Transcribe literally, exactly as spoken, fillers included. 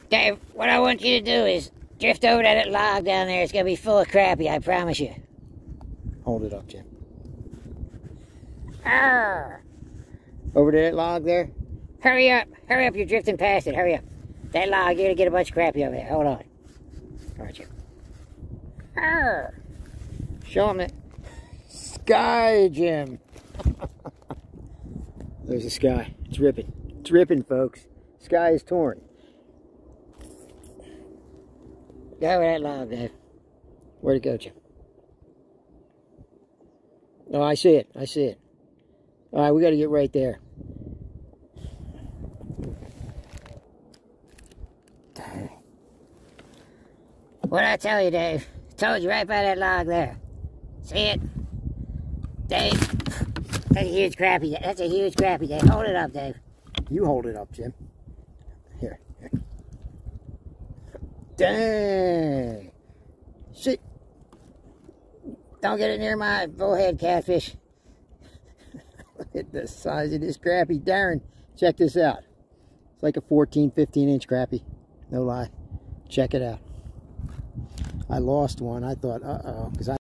Dave, what I want you to do is drift over to that log down there. It's going to be full of crappie, I promise you. Hold it up, Jim. Arr! Over to that log there? Hurry up. Hurry up. You're drifting past it. Hurry up. That log, you're going to get a bunch of crappie over there. Hold on. All right, Jim. Arr! Show him that. Sky, Jim. There's the sky. It's ripping. It's ripping, folks. Sky is torn. Go over that log, Dave. Where'd it go, Jim? Oh, I see it. I see it. All right, we got to get right there. What'd I tell you, Dave? I told you right by that log there. See it? Dave, that's a huge crappie. That's a huge crappie, Dave. Hold it up, Dave. You hold it up, Jim. Here. Here. Dang. Shit. Don't get it near my bullhead catfish. Look at the size of this crappie. Darren, check this out. It's like a fourteen, fifteen inch crappie. No lie. Check it out. I lost one. I thought, uh-oh, because I